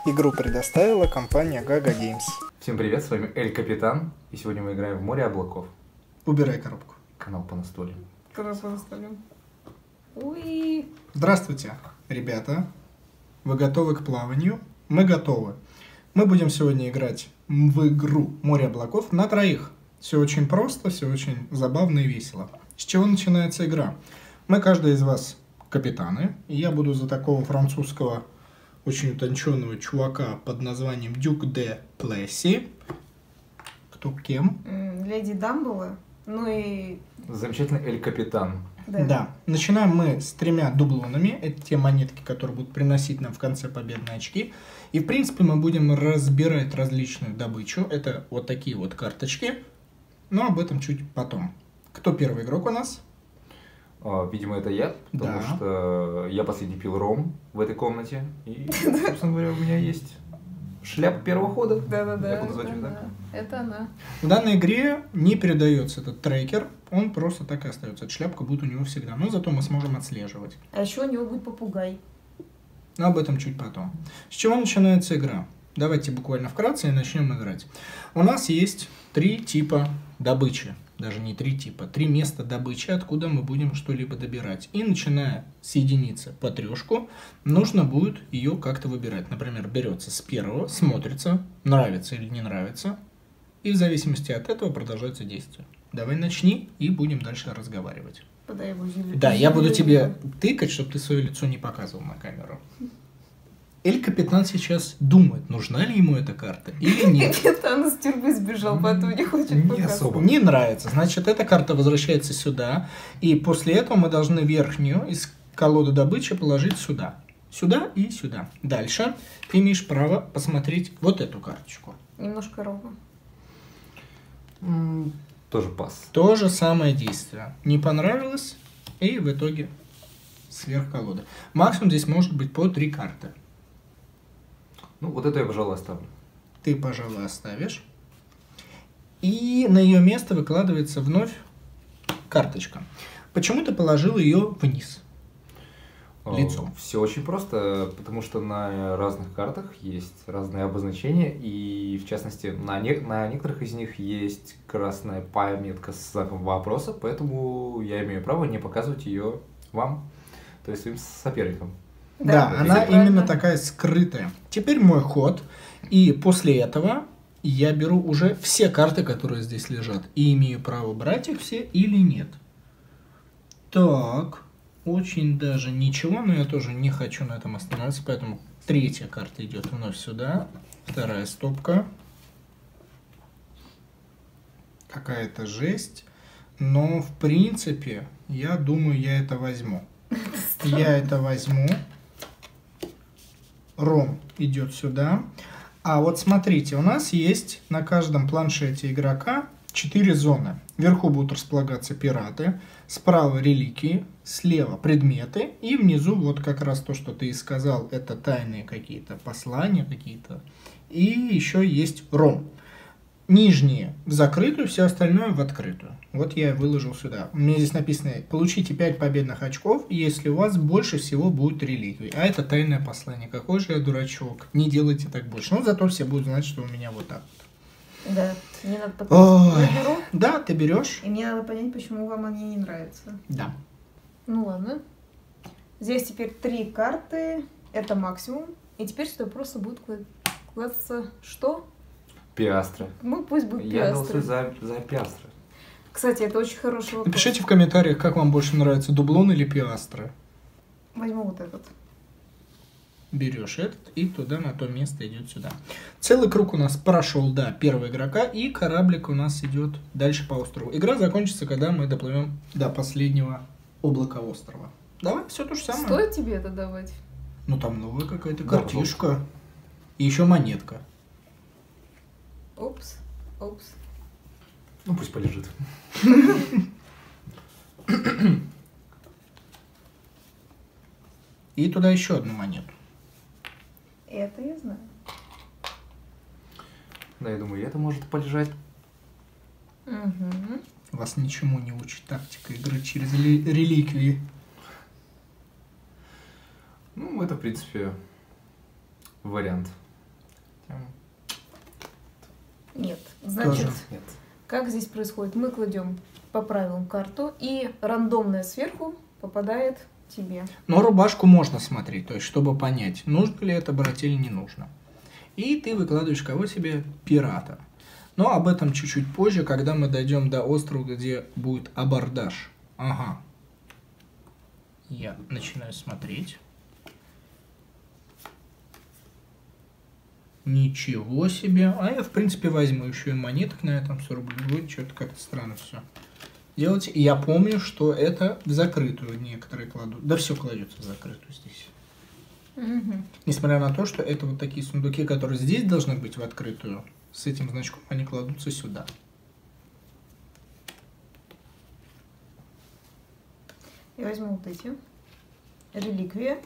Игру предоставила компания Gaga Games. Всем привет, с вами Эль Капитан, и сегодня мы играем в море облаков. Убирай коробку. Канал по настольным. Канал по настольным. Уи. Здравствуйте, ребята. Вы готовы к плаванию? Мы готовы. Мы будем сегодня играть в игру «Море облаков» на троих. Все очень просто, все очень забавно и весело. С чего начинается игра? Мы, каждый из вас, капитаны, и я буду за такого французского очень утонченного чувака под названием Дюк де Плесси. Кто кем? Леди Дамблдор. Ну и... Замечательный Эль Капитан. Да. Начинаем мы с 3 дублонами. Это те монетки, которые будут приносить нам в конце победные очки. И, в принципе, мы будем разбирать различную добычу. Это вот такие вот карточки. Но об этом чуть потом. Кто первый игрок у нас? Видимо, это я, потому что я последний пил ром в этой комнате. И, собственно говоря, у меня есть шляпа первого хода. Да-да-да. Я буду назвать её так. Это она. В данной игре не передается этот трекер. Он просто так и остается. Эта шляпка будет у него всегда. Но зато мы сможем отслеживать. А еще у него будет попугай. Но об этом чуть потом. С чего начинается игра? Давайте буквально вкратце и начнем играть. У нас есть 3 типа добычи. Даже не 3 типа. 3 места добычи, откуда мы будем что-либо добирать. И начиная с единицы по 3, нужно будет ее как-то выбирать. Например, берется с первого, смотрится, нравится или не нравится. И в зависимости от этого продолжается действие. Давай начни и будем дальше разговаривать. Подай его зеленый. Да, я буду тебе тыкать, чтобы ты свое лицо не показывал на камеру. Эль Капитан сейчас думает, нужна ли ему эта карта или нет. Капитан из тюрьмы сбежал, поэтому не хочет Не показывать. особо. Не нравится. Значит, эта карта возвращается сюда. И после этого мы должны верхнюю из колоды добычи положить сюда. Сюда и сюда. Дальше ты имеешь право посмотреть вот эту карточку. Немножко ровно. Тоже пас. То же самое действие. Не понравилось, и в итоге сверх колоды. Максимум здесь может быть по 3 карты. Ну, вот это я, пожалуй, оставлю. Ты, пожалуй, оставишь. И на ее место выкладывается вновь карточка. Почему ты положил ее вниз? Лицом. Все очень просто, потому что на разных картах есть разные обозначения, и в частности на некоторых из них есть красная пометка с знаком вопроса, поэтому я имею право не показывать ее вам, то есть своим соперникам. Да, Да, она всё правильно. именно такая скрытая. Теперь мой ход, и после этого я беру уже все карты, которые здесь лежат, и имею право брать их все или нет. Так, очень даже ничего, но я тоже не хочу на этом останавливаться, поэтому 3-я карта идет вновь сюда, 2-я стопка. Какая-то жесть, но в принципе, я думаю, я это возьму. Я это возьму. Ром идет сюда. А вот смотрите, у нас есть на каждом планшете игрока 4 зоны. Вверху будут располагаться пираты, справа реликвии, слева предметы, и внизу вот как раз то, что ты и сказал, это тайные какие-то послания какие-то. И еще есть ром. Нижние в закрытую, все остальное в открытую. Вот я выложил сюда. У меня здесь написано: получите 5 победных очков, если у вас больше всего будет реликвий. А это тайное послание. Какой же я дурачок. Не делайте так больше. Но зато все будут знать, что у меня вот так вот. Да. Мне надо Ой. Я беру, Да, ты берешь? и мне надо понять, почему вам они не нравятся. Да. Ну ладно. Здесь теперь 3 карты. Это максимум. И теперь сюда просто будет класться что? Пиастры. Ну, пусть будет Я пиастры. голосую за пиастры. Кстати, это очень хороший вопрос. Напишите в комментариях, как вам больше нравится, дублон или пиастры. Возьму вот этот. Берешь этот и туда, на то место идет сюда. Целый круг у нас прошел до первого игрока, и кораблик у нас идет дальше по острову. Игра закончится, когда мы доплывем до последнего облака острова. Давай, все то же самое. Стоит тебе это давать? Ну там новая какая-то Да, картишка. И еще монетка. Опс. Опс. Ну, пусть полежит. И туда еще одну монету. Это я знаю. Да, я думаю, это может полежать. Угу. Вас ничему не учит тактика игры через реликвии. Ну, это, в принципе, вариант. Нет. Значит, Тоже. Нет. как здесь происходит? Мы кладем по правилам карту, и рандомная сверху попадает тебе. Но рубашку можно смотреть, то есть чтобы понять, нужно ли это брать или не нужно. И ты выкладываешь кого себе? Пирата. Но об этом чуть-чуть позже, когда мы дойдем до острова, где будет абордаж. Ага. Я начинаю смотреть. Ничего себе. А я, в принципе, возьму еще и монеток на этом 40 рублей. Будет что-то как-то странно все делать. И я помню, что это в закрытую некоторые кладут. Да все кладется в закрытую здесь. Мгм. Несмотря на то, что это вот такие сундуки, которые здесь должны быть в открытую, с этим значком они кладутся сюда. Я возьму вот эти. Реликвия.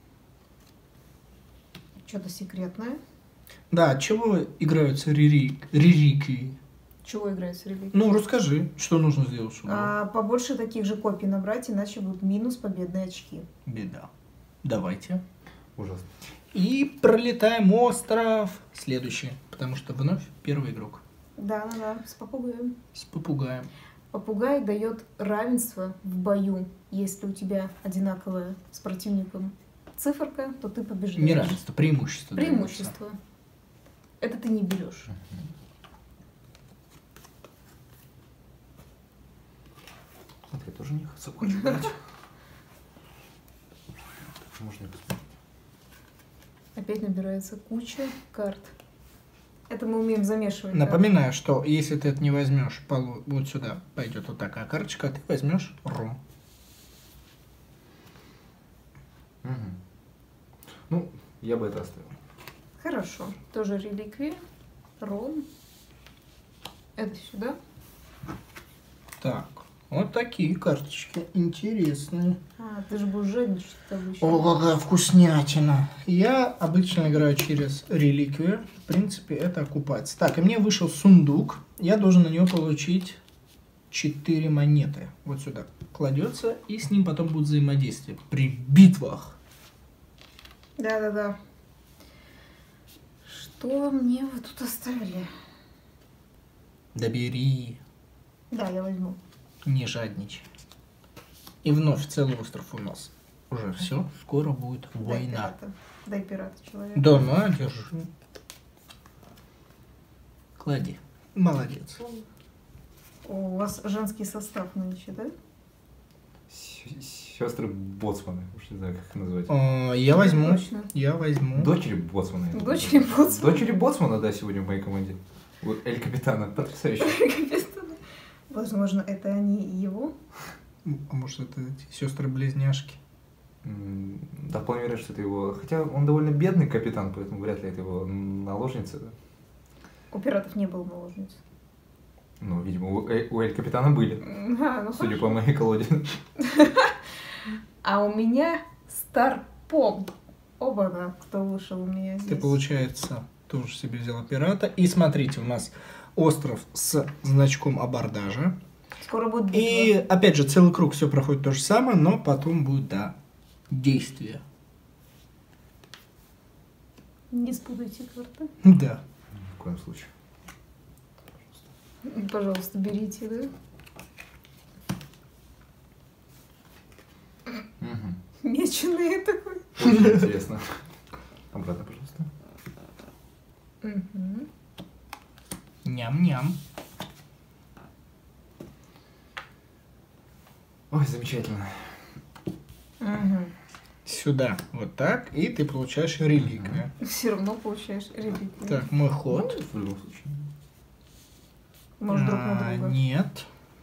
Что-то секретное. Да, от чего играются реликвии? Чего играет с реликвией? Ну, расскажи, что нужно сделать сюда. Побольше таких же копий набрать, иначе будут минус победные очки. Беда. Давайте. Ужасно. И пролетаем остров. Следующий, потому что вновь первый игрок. Да, с попугаем. С попугаем. Попугай дает равенство в бою. Если у тебя одинаковая с противником циферка, то ты побеждаешь. Неравенство, преимущество. Преимущество. Это ты не берешь. Вот я тоже не хочу брать. Можно и посмотреть. Опять набирается куча карт. Это мы умеем замешивать. Напоминаю, что если ты это не возьмешь, вот сюда пойдет вот такая карточка, а ты возьмешь ром. Мгм. Ну, я бы это оставил. Хорошо. Тоже реликвия. Ром. Это сюда. Так, вот такие карточки интересные. Ты же будешь жадничать обычно. О, какая вкуснятина. Я обычно играю через реликвию. В принципе, это оккупация. Так, и мне вышел сундук. Я должен на него получить 4 монеты. Вот сюда кладется, и с ним потом будет взаимодействие при битвах. Да. Что мне вы тут оставили? Да бери, Да, я возьму. не жадничай. И вновь целый остров у нас. Уже все, скоро будет война. Дай пирата человек. Да, на, держи. Клади. Молодец. У вас женский состав нынче, да? Сестры боцманы, уж не знаю, как их назвать. Я возьму. Точно. Я возьму. Дочери боцмана. я думаю, Дочери да. боцмана. Дочери боцмана, да, сегодня в моей команде. У Эль Капитана. Потрясающе. Возможно, это они и его. А может, это сестры-близняшки? Да, вполне вероятно, что это его... Хотя он довольно бедный капитан, поэтому вряд ли это его наложница. Да? У пиратов не было наложниц. Ну, видимо, у Эль Капитана были, Ну судя хорошо. по моей колоде. А у меня Старпом. Оба-на, кто вышел у меня здесь. Ты, получается, тоже себе взяла пирата. И смотрите, у нас остров с значком абордажа. Скоро будет битва. И, опять же, целый круг все проходит то же самое, но потом будет, да, действие. Не спутайте карты. Да. Ни в коем случае. Пожалуйста, берите, да? Мгм. Меченый такой. Очень интересно. Обратно, пожалуйста. Мгм. Ням-ням. Ой, замечательно. Мгм. Сюда, вот так, и ты получаешь реликвию. Все равно получаешь реликвию. Так, мой ход. Ну, в любом случае. Может, друг на друга. Нет.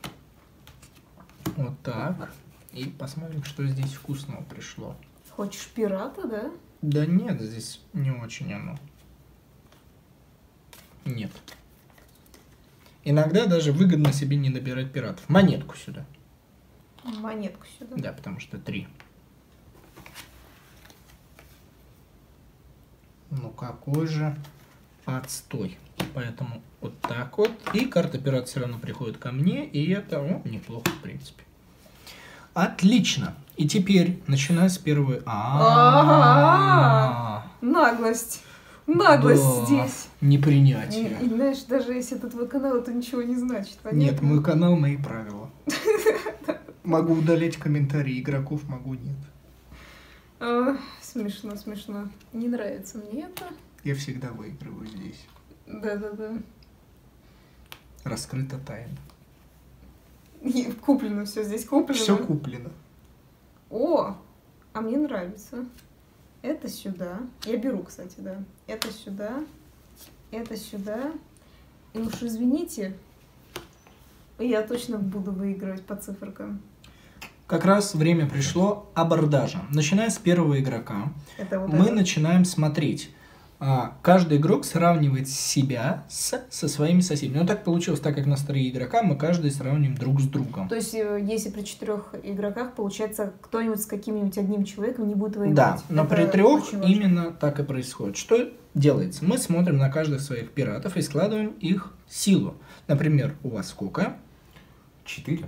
Вот так. И посмотрим, что здесь вкусного пришло. Хочешь пирата, да? Да нет, здесь не очень оно. Нет. Иногда даже выгодно себе не набирать пиратов. Монетку сюда. Монетку сюда. Да, потому что 3. Ну какой же отстой. Поэтому вот так вот. И карта пират все равно приходит ко мне. И это неплохо, в принципе. Отлично. И теперь, начиная с первой... Ага. Наглость. Наглость Да, здесь. Непринятие. И знаешь, даже если это твой канал, это ничего не значит. Нет, понятно? мой канал, мои правила. Могу удалять комментарии игроков, могу нет. Смешно, смешно. Не нравится мне это. Я всегда выигрываю здесь. Да-да-да. Раскрыта тайна. И куплено все здесь, куплено. Все куплено. О, а мне нравится. Это сюда. Я беру, кстати, да. Это сюда. Это сюда. И уж извините, я точно буду выигрывать по циферкам. Как раз время пришло абордажа. Начиная с первого игрока, Это вот мы это. начинаем смотреть. Каждый игрок сравнивает себя со своими соседями. Ну, так получилось, так как нас 3 игрока, мы каждый сравниваем друг с другом. То есть, если при 4 игроках, получается, кто-нибудь с каким-нибудь одним человеком не будет воевать. Да, но Это при 3 очень важно. именно так и происходит. Что делается? Мы смотрим на каждых своих пиратов и складываем их силу. Например, у вас сколько? 4.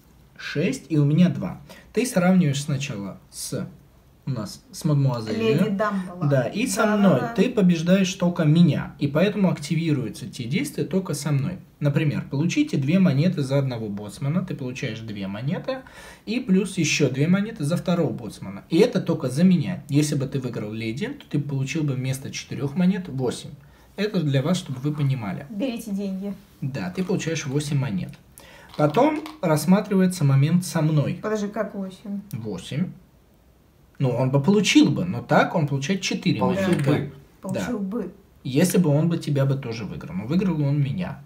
6, и у меня 2. Ты сравниваешь сначала с Леди мадмуазелью. Дамбала. Да, и со Да, мной. да, да. Ты побеждаешь только меня, и поэтому активируются те действия только со мной. Например, получите 2 монеты за одного боцмана, ты получаешь 2 монеты, и плюс еще 2 монеты за второго боцмана. И это только за меня. Если бы ты выиграл леди, то ты получил бы вместо 4 монет 8. Это для вас, чтобы вы понимали. Берите деньги. Да, ты получаешь 8 монет. Потом рассматривается момент со мной. Подожди, как 8? 8. Ну, он бы получил бы, но так он получает 4 Получил монеты. бы. Получил бы. Если бы он бы тебя бы тоже выиграл. Но выиграл он меня.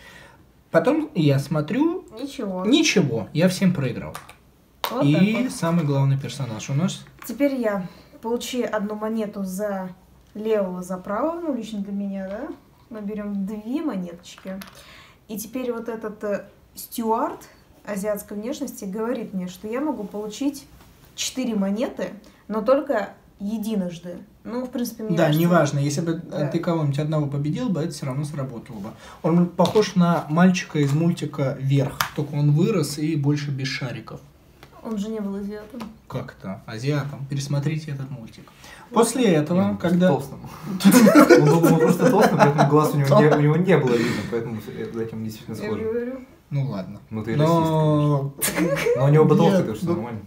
Потом я смотрю, Ничего. ничего, я всем проиграл. Вот так И вот. самый главный персонаж у нас. Теперь я. Получи 1 монету за левого, за правого. Ну, лично для меня, да? Мы берем 2 монеточки. И теперь вот этот стюард азиатской внешности говорит мне, что я могу получить 4 монеты, но только единожды. Ну, в принципе, мне Да, кажется, неважно, если бы да. ты кого-нибудь одного победил бы, это все равно сработало бы. Он похож на мальчика из мультика «Вверх», только он вырос и больше без шариков. Он же не был азиатом. Как это? Азиатом. Пересмотрите этот мультик. После этого, Он когда... толстым. Он был просто толстым, поэтому глаз у него не было видно, поэтому за этим действительно Я же схоже. говорю. Ну ладно. Ну ты расист, Но... конечно. Но у него бы толстый, Нет, так что ну- нормально.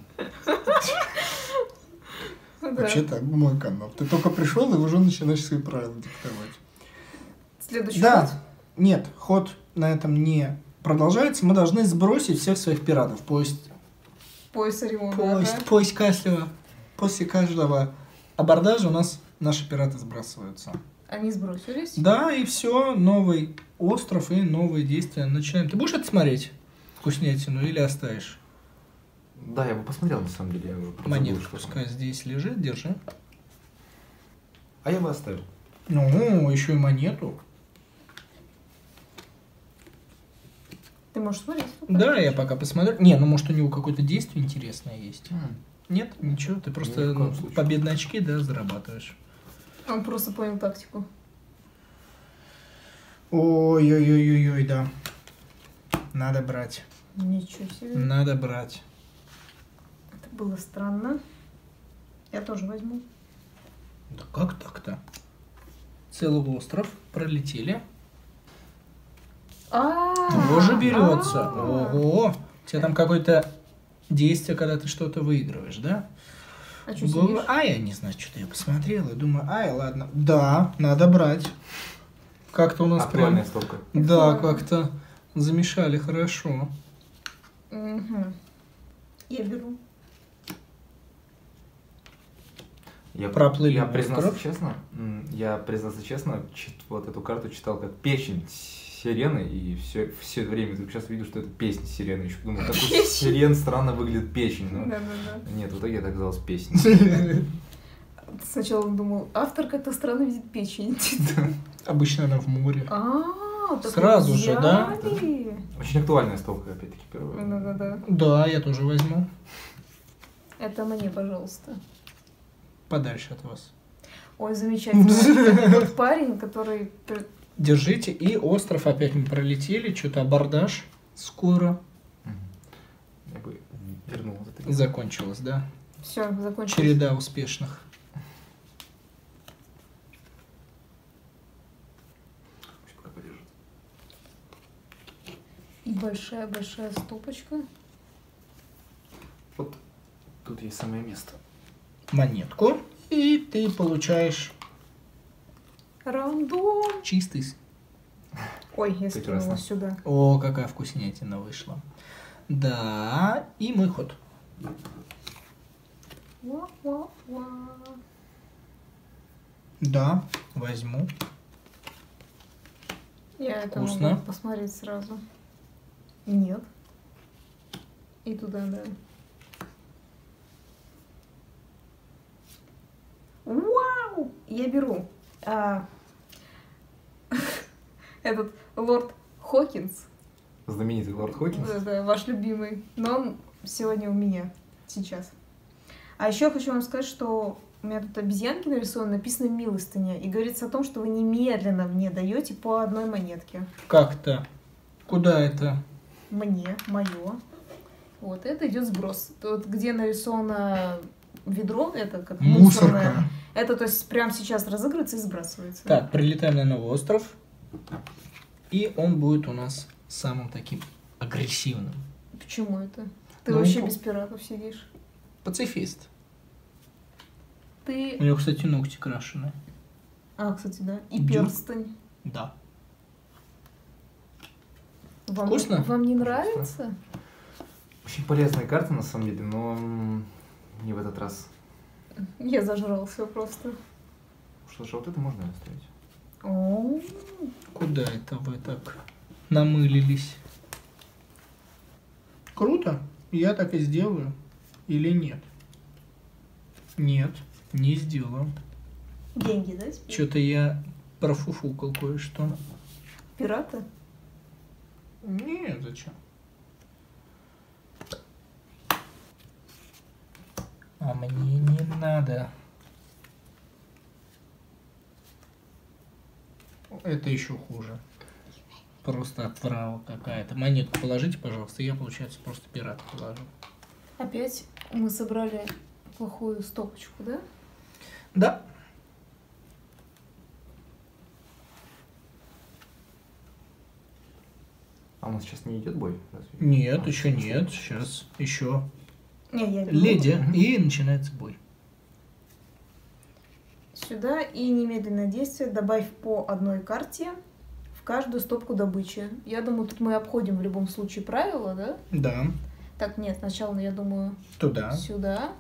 Ну да. Вообще так, мой канал. Ты только пришел и уже начинаешь свои правила диктовать. Следующий Да, ход. нет, ход на этом не продолжается. Мы должны сбросить всех своих пиратов. Пусть Пояс Ориона. Поиск Каслева. После каждого абордажа у нас наши пираты сбрасываются. Они сбросились. Да, и все, новый остров и новые действия начинаем. Ты будешь это смотреть? Вкуснятину или оставишь? Да, я бы посмотрел, на самом деле. Я бы просто Монетка забыл, что пускай здесь лежит, держи. А я бы оставил. Ну, еще и монету. Ты можешь смотреть? Да, я пока посмотрю. Не, ну может у него какое-то действие интересное есть. Нет, ничего, ты просто Ни в коем случае. победные очки, да, зарабатываешь. Он просто понял тактику. Ой-ой-ой-ой-ой, да. Надо брать. Ничего себе. Надо брать. Это было странно. Я тоже возьму. Да как так-то? Целый остров пролетели. Тоже берется. Ого! У тебя там какое-то действие, когда ты что-то выигрываешь, да? А что Было- сидишь? А я не знаю, что-то я посмотрел и думаю, ай, ладно. Да, надо брать. Как-то у нас Актуальная прям... стопка. Да, как-то замешали хорошо. Мгм. Я беру. Проплыли Я остров. признаться честно, вот эту карту читал как печень сирены, и все время только сейчас видел, что это песня сирены. Еще думал, как у Песня. сирен странно выглядит печень. Но Да-да-да. нет, в итоге это оказалось песня. Сначала думал, автор как-то странно видит печень. Обычно она в море. Так Сразу же, да? взяли. Очень актуальная стопка, опять-таки, первая. Да-да-да. Да, я тоже возьму. Это мне, пожалуйста. Подальше от вас. Ой, замечательно. Это тот парень, который... Держите. И остров опять мы пролетели. Что-то абордаж скоро. Я бы вернул вот это. Закончилось, да? Все, закончилось. Череда успешных. И большая-большая стопочка. Вот тут есть самое место. Монетку. И ты получаешь Рандом. чистый. Ой, я скинула Прекрасно. сюда. О, какая вкуснятина вышла. Да, и мой ход. Ва-ва-ва. Да, возьму. Я это Вкусно. могу посмотреть сразу. Нет. И туда, да. Вау! Я беру этот лорд Хокинс. Знаменитый лорд Хокинс. Да, ваш любимый. Но он сегодня у меня. Сейчас. А еще я хочу вам сказать, что у меня тут обезьянки нарисованы, написано «милостыня». И говорится о том, что вы немедленно мне даете по одной монетке. Как-то. Куда это? Мне, мое. Вот, это идет сброс. Вот где нарисовано ведро, это как мусорное. Мусорка. Это, то есть, прямо сейчас разыгрывается и сбрасывается. Так, прилетаем на новый остров. И он будет у нас самым таким агрессивным. Почему это? Ты Ну, вообще без пиратов сидишь. Пацифист. У Ты... него, кстати, ногти крашеные. А, кстати, да. И Дю. перстень. Да. Вам, Вкусно? Вам не нравится? Очень полезная карта, на самом деле, но не в этот раз. Я зажрался просто. Что же, вот это можно оставить? О, Куда это вы так намылились? Круто. Я так и сделаю. Или нет? Нет, не сделаю. деньги, да? теперь? Что-то я профуфукал кое-что. Пираты? Нет, зачем? А мне не надо. Это еще хуже. Просто отврава какая-то. Монетку положите, пожалуйста. Я, получается, просто пират положу. Опять мы собрали плохую стопочку, да? Да. А у нас сейчас не идет бой? Разве? Нет, А, еще в смысле? нет. Сейчас еще Не, я беру леди. Мгм. И начинается бой. сюда и немедленное действие. Добавь по одной карте в каждую стопку добычи. Я думаю, тут мы обходим в любом случае правила, да? Да. Так, нет, сначала, я думаю, Туда. сюда.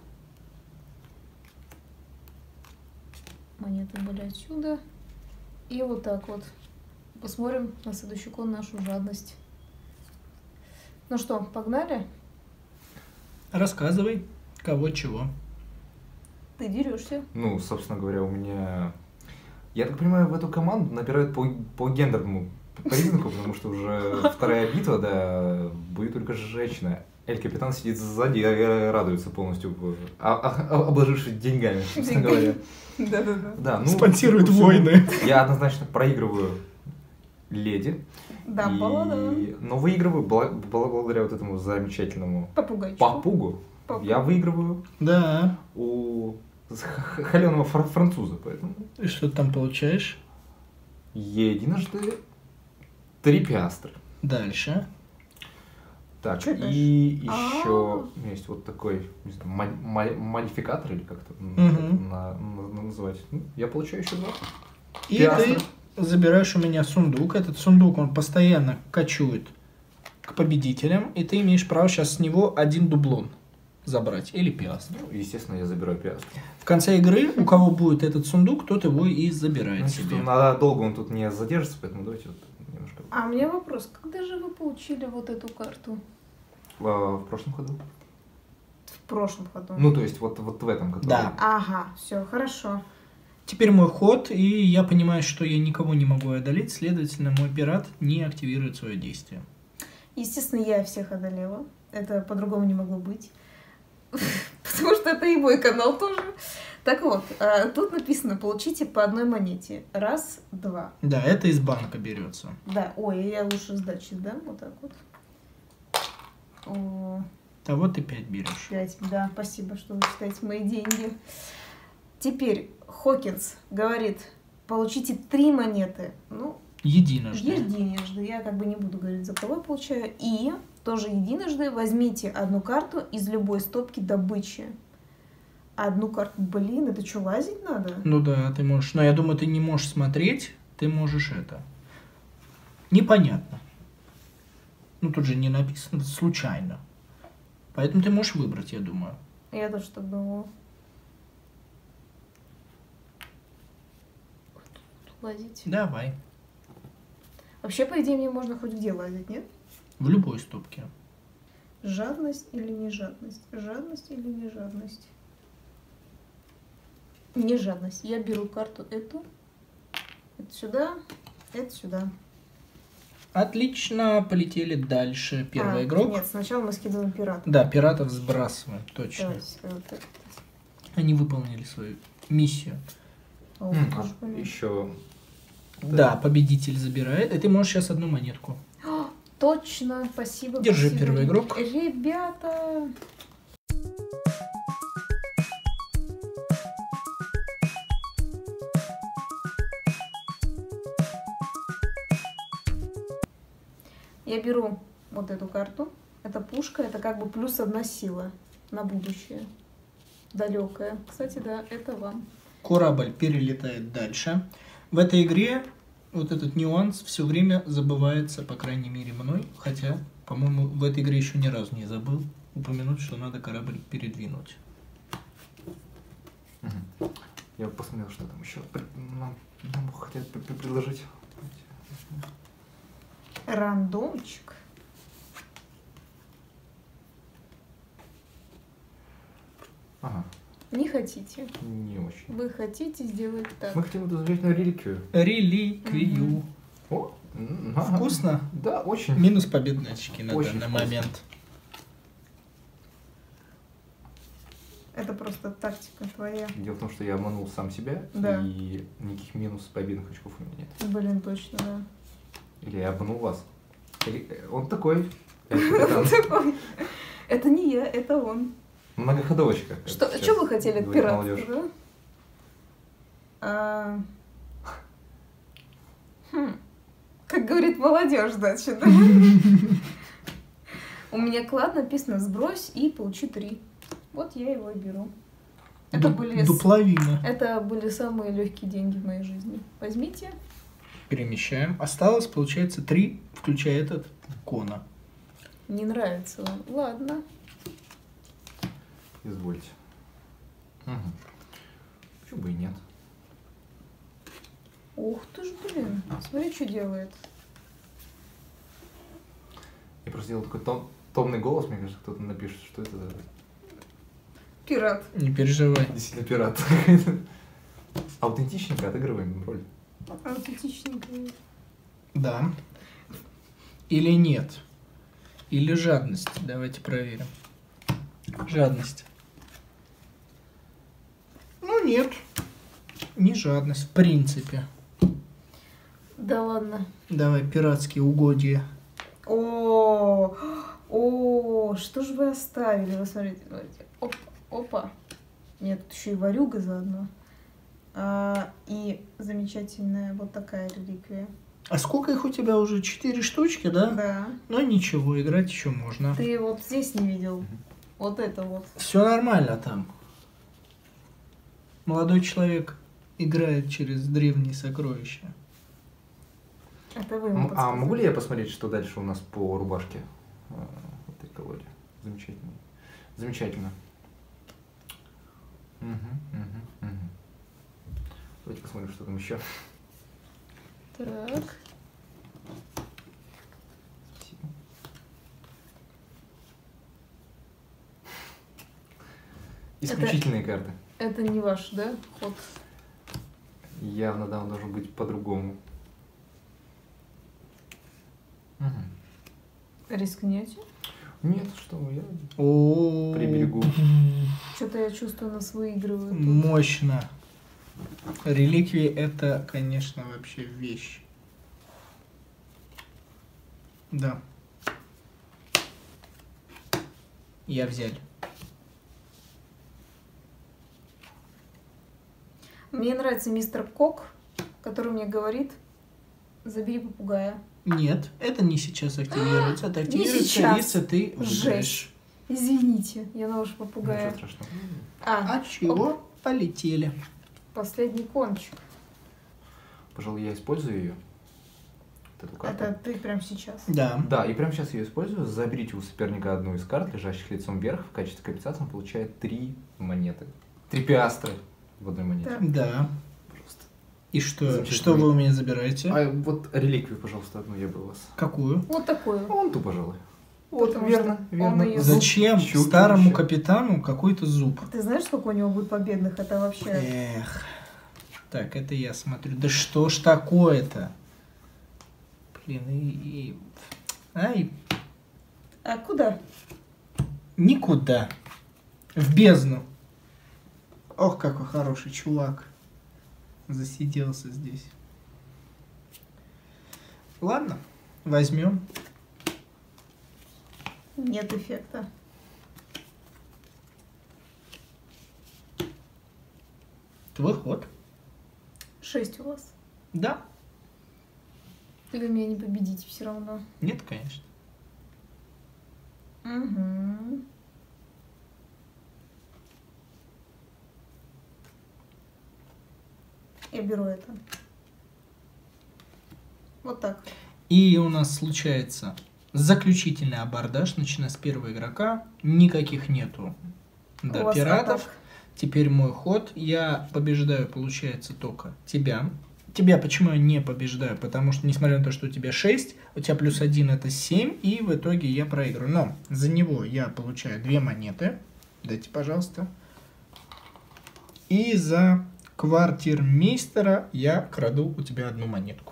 Монеты были отсюда. И вот так вот. Посмотрим на следующий кон нашу жадность. Ну что, погнали? Рассказывай, кого чего. Ты дерешься. Ну, собственно говоря, у меня... Я так понимаю, в эту команду набирают по гендерному признаку, потому что уже вторая битва, да, будет только женщина. Эль-Капитан сидит сзади и радуется полностью, обложившись деньгами, собственно говоря. Да-да-да. Да, ну, Спонсирует по всему, войны. Я однозначно проигрываю леди. Да, баллада. Но выигрываю благодаря вот этому замечательному Попугайчику. попугу. Я выигрываю Да. у холеного француза, поэтому И что ты там получаешь? единожды 3 пиастры. Дальше. Так, Чё дальше? и еще есть вот такой, не знаю, модификатор или как это Мгм. называть. Ну, я получаю еще 2. И Пиастры. ты забираешь у меня сундук. Этот сундук, он постоянно кочует к победителям. И ты имеешь право сейчас с него 1 дублон забрать. Или пиастр. Ну, естественно, я забираю пиастры. В конце игры, у кого будет этот сундук, тот его и забирает Ну, себе. надолго он тут не задержится, поэтому давайте вот немножко. А у меня вопрос. Когда же вы получили вот эту карту? В прошлом году. В прошлом году. Ну, то есть вот в этом году. Да. Ага, все, хорошо. Теперь мой ход, и я понимаю, что я никого не могу одолеть, следовательно, мой пират не активирует свое действие. Естественно, я всех одолела. Это по-другому не могло быть. Потому что это и мой канал тоже. Так вот, тут написано, получите по одной монете. Раз, два. Да, это из банка берется. Да, ой, я лучше сдачи дам, вот так вот. О, А вот ты 5 берешь. 5, да, спасибо, что вы считаете мои деньги. Теперь Хокинс говорит, получите 3 монеты. Ну, Единожды. Единожды. Я как бы не буду говорить, за кого я получаю. И тоже единожды возьмите одну карту из любой стопки добычи. Одну карту. Блин, это что, лазить надо? Ну да, ты можешь. Но я думаю, ты не можешь смотреть, ты можешь это. Непонятно. Ну тут же не написано, случайно. Поэтому ты можешь выбрать, я думаю. Я тоже так думала. Лазить. Давай. Вообще, по идее, мне можно хоть где лазить, нет? В любой стопке. Жадность или не жадность? Жадность или не жадность? Не жадность. Я беру карту эту. Это сюда. Это сюда. Отлично, полетели дальше. Первый игрок. Нет, сначала мы скидываем пирата. Да, пиратов сбрасываем, точно. Давайте, вот Они выполнили свою миссию. Еще Да, победитель забирает. И ты можешь сейчас одну монетку. Точно, спасибо. Держи спасибо. первый игрок. Ребята. Я беру вот эту карту. Это пушка, это как бы плюс 1 сила на будущее. Далекая. Кстати, да, это вам. Корабль перелетает дальше. В этой игре вот этот нюанс все время забывается, по крайней мере, мной. Хотя, по-моему, в этой игре еще ни разу не забыл упомянуть, что надо корабль передвинуть. я посмотрел, что там еще нам хотят предложить. Рандомчик. Ага, Не хотите. не очень. Вы хотите сделать так. Мы хотим эту замечательную реликвию. Реликвию. О, Вкусно? Да, очень. Минус победные очки на Очень данный вкусно. момент. Это просто тактика твоя. Дело в том, что я обманул сам себя, Да. и никаких минус победных очков у меня нет. Блин, точно, да. Или я обманул вас. Или он такой. Он такой. Это не я, это он. Многоходовочка. как Что сейчас вы хотели от говорит пирата, молодежь. да? Как говорит молодежь, значит, да? У меня клад написано «сбрось и получи 3». Вот я его и беру. Это Дупловина. Это были самые легкие деньги в моей жизни. Возьмите. Перемещаем. Осталось, получается, 3, включая этот кона. Не нравится вам. Ладно. Извольте. Угу. Почему бы и нет? Ух ты ж, блин. Смотри, что делает. Я просто сделал такой томный голос, мне кажется, кто-то напишет, что это Пират. Не переживай. действительно пират. Аутентичненько отыгрываем роль. Аутентичненько. Да. Или нет? Или жадность? Давайте проверим. Жадность. Ну нет. Не жадность, в принципе. Да ладно. Давай, пиратские угодья. О, что же вы оставили? Вы смотрите, смотрите. Опа. Нет, тут еще и варюга заодно. И замечательная вот такая реликвия. А сколько их у тебя уже? 4 штучки, да? Да. Ну ничего, играть еще можно. Ты вот здесь не видел. Вот это вот. Все нормально там. Молодой человек играет через древние сокровища. Это вы ему А подсказали. могу ли я посмотреть, что дальше у нас по рубашке в этой колоде? Замечательно. Замечательно. Угу. Давайте посмотрим, что там еще. Так. Спасибо. Исключительные карты. Это не ваш, да, ход? Явно, да, он должен быть по-другому. Угу. Рискнете? Нет, что вы, я О, приберегу. Что-то я чувствую, нас выигрывают. тут. Мощно. Реликвии это, конечно, вообще вещь. Да. Я взял. Мне нравится мистер Кок, который мне говорит: Забери попугая. Нет, это не сейчас активируется. Это активируется, сейчас. если ты Жесть. выиграешь. Извините, я на ваш попугая. Ничего страшного. А чего? оп, Полетели. последний кончик. Пожалуй, я использую ее. Вот эту карту. Это ты прям сейчас. Да. Да, и прямо сейчас ее использую. Заберите у соперника одну из карт, лежащих лицом вверх. В качестве компенсации он получает 3 монеты. 3 пиастры в одной монете. Так. Да. Просто. И что? Замечательно. Что вы у меня забираете? А вот реликвию, пожалуйста, одну я бы у вас. Какую? Вот такую. Вон ту, пожалуй. Вот, Потому верно, что верно. он её- Зачем Чуть старому лучше. капитану какой-то зуб? Ты знаешь, сколько у него будет победных? Это вообще... Эх. Так, это я смотрю. Да что ж такое-то? Блин, Ай, А куда? никуда. В бездну. Ох, какой хороший чувак. Засиделся здесь. Ладно, возьмем. Нет эффекта. Твой ход. 6 у вас. Да. Вы меня не победите все равно. Нет, конечно. Угу. Я беру это. Вот так. И у нас случается заключительный абордаж, начиная с первого игрока. Никаких нету. Да, У вас пиратов. атак. Теперь мой ход. Я побеждаю, получается, только тебя. Тебя почему я не побеждаю? Потому что, несмотря на то, что у тебя 6, у тебя плюс 1 это 7, и в итоге я проигрываю. Но за него я получаю 2 монеты. Дайте, пожалуйста. И за квартирмейстера я краду у тебя 1 монетку.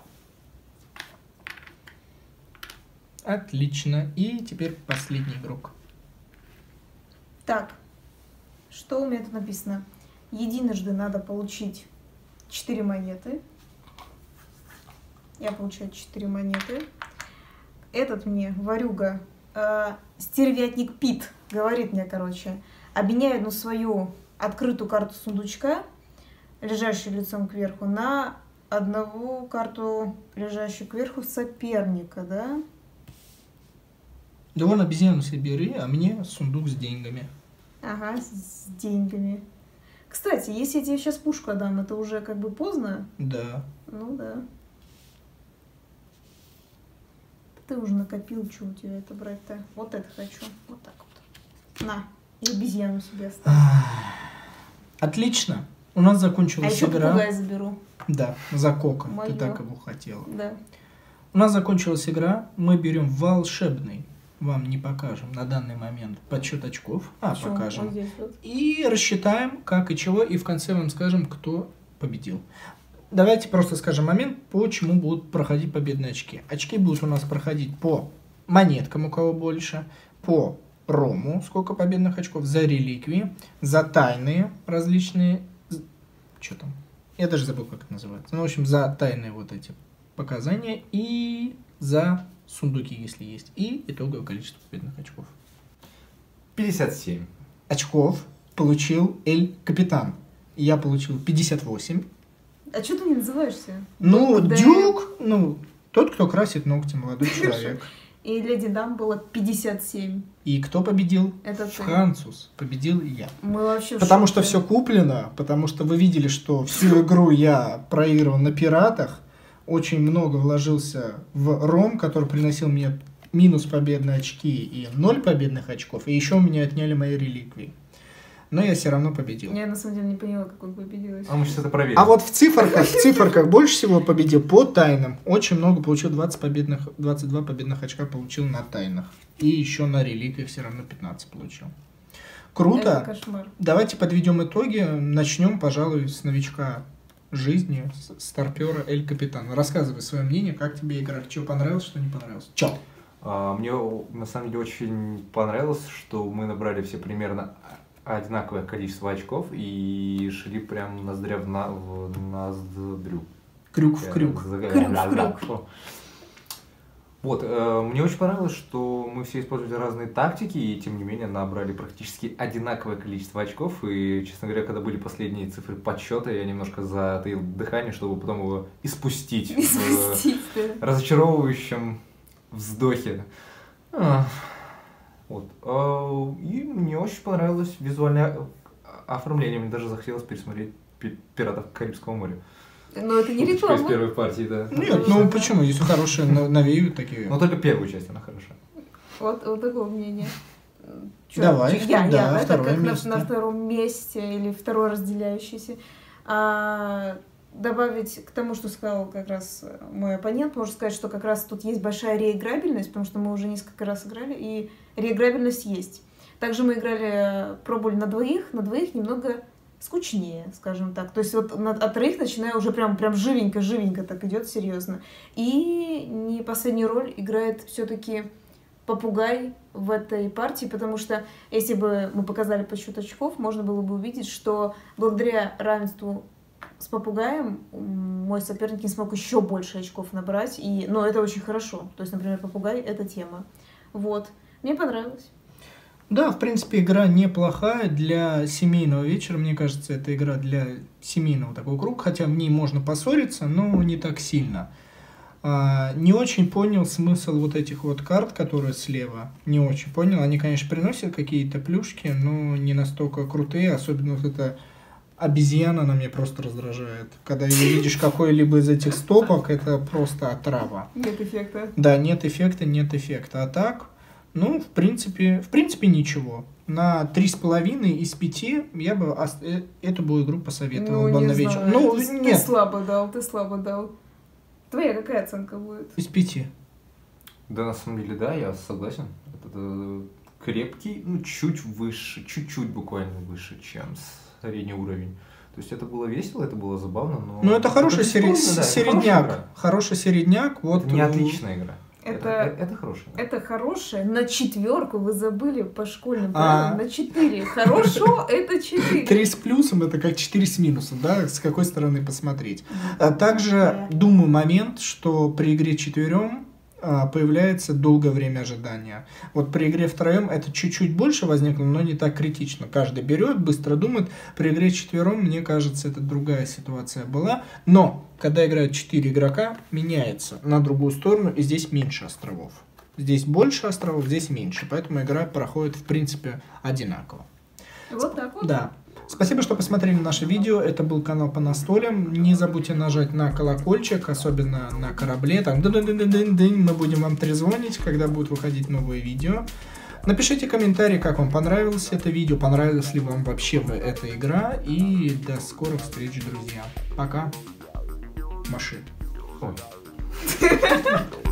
Отлично. И теперь последний игрок. Так. Что у меня тут написано? Единожды надо получить 4 монеты. Я получаю 4 монеты. Этот мне, ворюга, стервятник Пит, говорит мне, короче, обменяй одну свою открытую карту сундучка, лежащую лицом кверху, на одну карту, лежащую кверху соперника, да? Да вон обезьяну себе бери, а мне сундук с деньгами. Ага, с деньгами. Кстати, если я тебе сейчас пушку дам, это уже как бы поздно? Да. Ну да. Ты уже накопил, что у тебя это брать-то? Вот это хочу. Вот так вот. На. И обезьяну себе оставь. Отлично. У нас А закончилась еще игра. попугая заберу. Да, за Кока. Моё. Ты так его хотела. Да. У нас закончилась игра. Мы берем волшебный. Вам не покажем на данный момент подсчет очков. Всё, Покажем. вот здесь вот. И рассчитаем, как и чего. И в конце вам скажем, кто победил. Давайте просто скажем момент, по чему будут проходить победные очки. Очки будут у нас проходить по монеткам, у кого больше, по рому, сколько победных очков, за реликвии, за тайные различные... Что там? Я даже забыл, как это называется. Ну, в общем, за тайные вот эти показания и за сундуки, если есть. И итоговое количество победных очков. 57. Очков получил Эль Капитан. Я получил 58. А что ты не называешься? Ну, Да. Дюк, ну, тот, кто красит ногти, молодой человек. И Леди Дам было 57. И кто победил? Это ты. Француз. Победил я. Мы вообще в Потому что шоке. все куплено, потому что вы видели, что всю игру я проигрывал на пиратах, очень много вложился в ром, который приносил мне минус победные очки и 0 победных очков, и еще у меня отняли мои реликвии. Но я все равно победил. Я на самом деле не поняла, как он победил. А мы сейчас это проверим. А вот в циферках больше всего победил по тайнам. Очень много получил, 22 победных очка получил на тайнах. И еще на реликвиях все равно 15 получил. Это Круто. кошмар. Давайте подведем итоги. Начнем, пожалуй, с новичка жизни, с старпера Эль Капитан. Рассказывай свое мнение, как тебе игра, что понравилось, что не понравилось. Чё? Мне на самом деле очень понравилось, что мы набрали все примерно одинаковое количество очков и шли прям ноздря в ноздрю. Крюк в крюк. Крюк в крюк. Вот, мне очень понравилось, что мы все использовали разные тактики, и тем не менее набрали практически одинаковое количество очков. И, честно говоря, когда были последние цифры подсчета, я немножко затаил дыхание, чтобы потом его испустить в разочаровывающем вздохе. Вот. И мне очень понравилось визуальное оформление. Мне даже захотелось пересмотреть «Пиратов Карибского моря». Но это не реклама. Из первой партии, да. Нет, ну почему? Если хорошие навеют такие. Но только первую часть, она хороша. Вот такое мнение. Давай, я второе как место. на втором месте или второй разделяющийся. Добавить к тому, что сказал как раз мой оппонент, можно сказать, что как раз тут есть большая реиграбельность, потому что мы уже несколько раз играли, и реиграбельность есть. Также мы пробовали на двоих немного скучнее, скажем так. То есть вот от троих начиная уже прям живенько так идет серьезно. И не последнюю роль играет все-таки попугай в этой партии, потому что если бы мы показали подсчет очков, можно было бы увидеть, что благодаря равенству с попугаем мой соперник не смог еще больше очков набрать, но это очень хорошо. То есть, например, попугай — это тема. Вот. Мне понравилось. Да, в принципе, игра неплохая для семейного вечера. Мне кажется, это игра для семейного такого круга, хотя в ней можно поссориться, но не так сильно. Не очень понял смысл вот этих вот карт, которые слева. Не очень понял. Они, конечно, приносят какие-то плюшки, но не настолько крутые. Особенно вот эта обезьяна, она меня просто раздражает. Когда ее видишь какой-либо из этих стопок, это просто отрава. Нет эффекта. Да, нет эффекта. А так... Ну, в принципе, ничего. На 3,5 из 5 я бы эту бы игру посоветовал бы на вечер. Ну, нет. Ты слабо дал. Твоя какая оценка будет? Из 5. Да, на самом деле, да, я согласен. Это крепкий, чуть выше, чуть-чуть буквально выше, чем средний уровень. То есть это было весело, это было забавно, но... Ну, это хороший середняк. Хороший середняк. Вот. Это не отличная игра. Это хорошая. Это хорошее. На 4 вы забыли по школьным правилам. На 4. Хорошо, это 4. 3 с плюсом это как 4 с минусом, да, с какой стороны посмотреть. Также думаю момент, что при игре 4 появляется долгое время ожидания. Вот при игре втроем это чуть-чуть больше возникло, но не так критично. Каждый берет, быстро думает. При игре 4, мне кажется, это другая ситуация была. Но когда играют 4 игрока, меняется на другую сторону, и здесь меньше островов. Здесь больше островов, здесь меньше. Поэтому игра проходит, в принципе, одинаково. Вот так вот. Да. Спасибо, что посмотрели наше видео. Это был канал по настолям. Не забудьте нажать на колокольчик, особенно на корабле. Там мы будем вам трезвонить, когда будут выходить новые видео. Напишите комментарий, как вам понравилось это видео, понравилась ли вам вообще эта игра. И до скорых встреч, друзья. Пока. Маши. Ой.